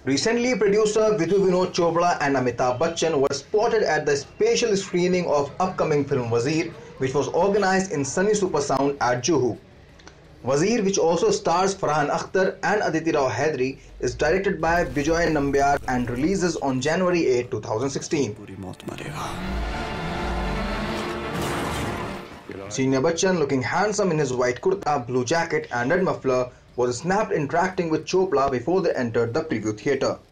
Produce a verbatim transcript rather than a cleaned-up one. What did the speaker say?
Recently, producer Vidhu Vinod Chopra and Amitabh Bachchan were spotted at the special screening of upcoming film Wazir, which was organized in Sunny Super Sound at Juhu. Wazir, which also stars Farhan Akhtar and Aditi Rao Hydari, is directed by Bijoy Nambiar and releases on January eighth, two thousand sixteen. Senior Bachchan, looking handsome in his white kurta, blue jacket and red muffler, was snapped interacting with Chopra before they entered the preview theatre.